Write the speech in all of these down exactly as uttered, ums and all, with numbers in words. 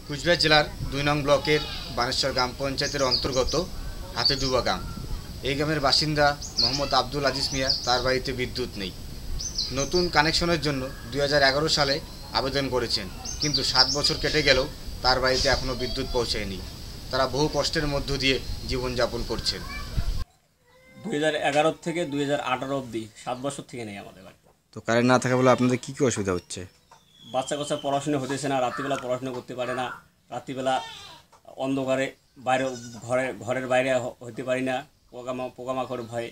কুচবিহার জেলার দুই নং ব্লকের বানেশ্বর গ্রাম পঞ্চায়েতের অন্তর্গত হাতিডুবা গ্রাম। এই গ্রামের বাসিন্দা মোহাম্মদ আব্দুল আজিজ মিয়া, তার বাড়িতে বিদ্যুৎ নেই। নতুন কানেকশনের জন্য দুই হাজার এগারো সালে আবেদন করেছেন, কিন্তু সাত বছর কেটে গেলেও তার বাড়িতে এখনও বিদ্যুৎ পৌঁছায়নি। তারা বহু কষ্টের মধ্য দিয়ে জীবনযাপন করছেন। দুই হাজার এগারো থেকে দুই হাজার আঠারো অবধি সাত বছর থেকে নেই আমাদের বাড়িতে। তো কারেন্ট না থাকা বলে আপনাদের কী কী অসুবিধা হচ্ছে? বাচ্চা কাচ্চা পড়াশোনা হতেছে না, রাত্রিবেলা পড়াশোনা করতে পারে না, রাত্রিবেলা অন্ধকারে বাইরে ঘরে ঘরের বাইরে হতে পারি না, পোকামা পোকামাকড় ভয়ে।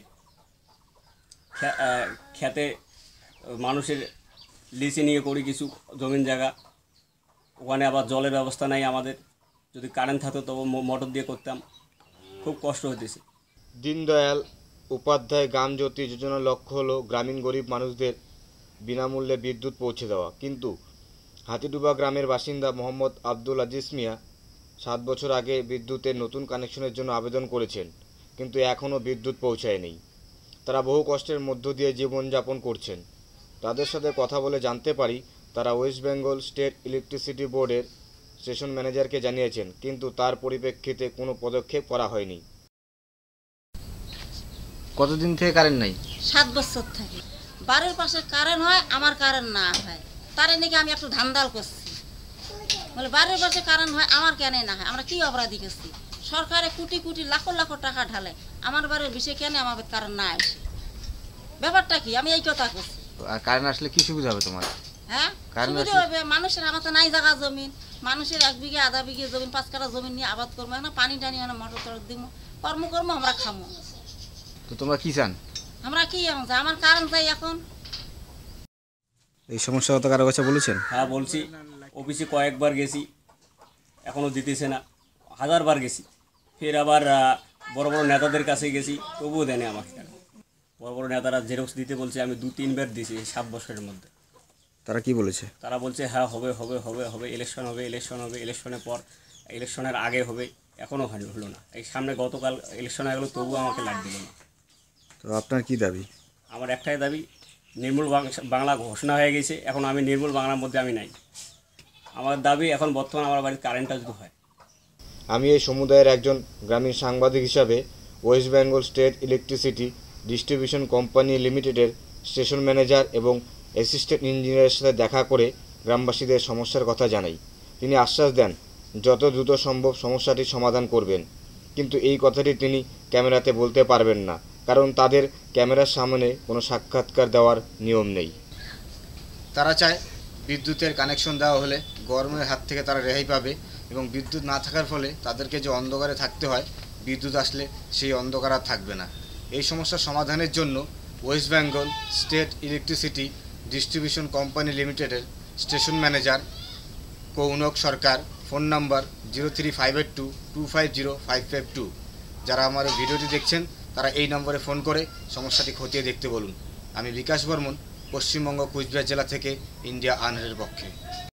খেতে মানুষের লিচে নিয়ে করি কিছু জমিন জায়গা, ওখানে আবার জলের ব্যবস্থা নাই আমাদের। যদি কারেন্ট থাকতো তবে মোটর দিয়ে করতাম, খুব কষ্ট হতেছে। দীনদয়াল উপাধ্যায় গ্রাম জ্যোতি যোজনার লক্ষ্য হলো গ্রামীণ গরিব মানুষদের বিনামূল্যে বিদ্যুৎ পৌঁছে দেওয়া, কিন্তু হাতিডুবা গ্রামের বাসিন্দা মোহাম্মদ আব্দুল আজিজ মিয়া সাত বছর আগে বিদ্যুতের নতুন কানেকশনের জন্য আবেদন করেছেন, কিন্তু এখনও বিদ্যুৎ পৌঁছায়নি। তারা বহু কষ্টের মধ্য দিয়ে জীবনযাপন করছেন। তাদের সাথে কথা বলে জানতে পারি, তারা ওয়েস্ট বেঙ্গল স্টেট ইলেকট্রিসিটি বোর্ডের স্টেশন ম্যানেজারকে জানিয়েছেন, কিন্তু তার পরিপ্রেক্ষিতে কোনো পদক্ষেপ করা হয়নি। কতদিন থেকে কারেন্ট নাই? সাত বছর থেকে বাড়ির পাশে কারেন্ট হয়, আমার কারেন্ট না হয়। তারে নাকি আমি একটু ধান্দাল করছি, বলে বাড়ির পাশে কারেন্ট হয়, আমার কেন না হয়? আমরা কি অপরাধী করছি? সরকারে কোটি কোটি লাখ লাখ টাকা ঢালে, আমার বাড়ির বিষয়ে কেন আমার কারেন্ট না আসে? ব্যাপারটা কি? আমি এই কথা করছি। আর কারেন্ট আসলে কি সুবিধা হবে তোমার? হ্যাঁ, সুবিধা হবে। মানুষের আমার তো নাই জায়গা জমিন, মানুষের এক বিঘে আধা বিঘে জমিন, পাঁচ কাঠা জমিন নিয়ে আবাদ করবো না, পানি টানি না, মোটর টর দিব, কর্ম কর্ম আমরা খামো। তো তোমরা কি চান? আমরা কি আমার কারেন্ট চাই এখন। এই সমস্যা কথা কারো কাছে বলেছেন? হ্যাঁ বলছি, অফিসে কয়েকবার গেছি, এখনও দিতেছে না। হাজারবার গেছি, ফের আবার বড় বড় নেতাদের কাছে গেছি, তবুও দেয়নি আমাকে টাকা। বড় বড় নেতারা জেরক্স দিতে বলছে, আমি দু তিনবার দিয়েছি এই সাত বছরের মধ্যে। তারা কি বলেছে? তারা বলছে হ্যাঁ হবে হবে হবে হবে ইলেকশন হবে ইলেকশন হবে ইলেকশনের পর, ইলেকশনের আগে হবে, এখনও হলো না। এই সামনে গতকাল ইলেকশন হয়ে গেলো, তবুও আমাকে লাইট দিল না। তো আপনার কি দাবি? আমার একটাই দাবি, নির্মূল বাংলা ঘোষণা হয়ে গেছে, এখন আমি নির্মূল বাংলার মধ্যে আমি নাই। আমার দাবি এখন বর্তমান আমার বাড়ির কারেন্টটা যদি হয়। আমি এই সমুদায়ের একজন গ্রামীণ সাংবাদিক হিসাবে West Bengal State electricity distribution company লিমিটেডের স্টেশন ম্যানেজার এবং অ্যাসিস্ট্যান্ট ইঞ্জিনিয়ারের সাথে দেখা করে গ্রামবাসীদের সমস্যার কথা জানাই। তিনি আশ্বাস দেন যত দ্রুত সম্ভব সমস্যাটির সমাধান করবেন, কিন্তু এই কথাটি তিনি ক্যামেরাতে বলতে পারবেন না, কারণ তাদের ক্যামেরার সামনে কোনো সাক্ষাৎকার দেওয়ার নিয়ম নেই। তারা চায় বিদ্যুতের কানেকশন দেওয়া হলে গরমের হাত থেকে তারা রেহাই পাবে, এবং বিদ্যুৎ না থাকার ফলে তাদেরকে যে অন্ধকারে থাকতে হয়, বিদ্যুৎ আসলে সেই অন্ধকার আর থাকবে না। এই সমস্যার সমাধানের জন্য West Bengal State electricity distribution company লিমিটেডের station manager Kaunak Sarkar, phone number zero three five eight two two five zero five five two. যারা আমার ভিডিওটি দেখছেন তারা এই নম্বরে ফোন করে সমস্যাটি খতিয়ে দেখতে বলুন। আমি বিকাশ বর্মন, পশ্চিমবঙ্গ কুচবিহার জেলা থেকে ইন্ডিয়া আনহারের পক্ষে।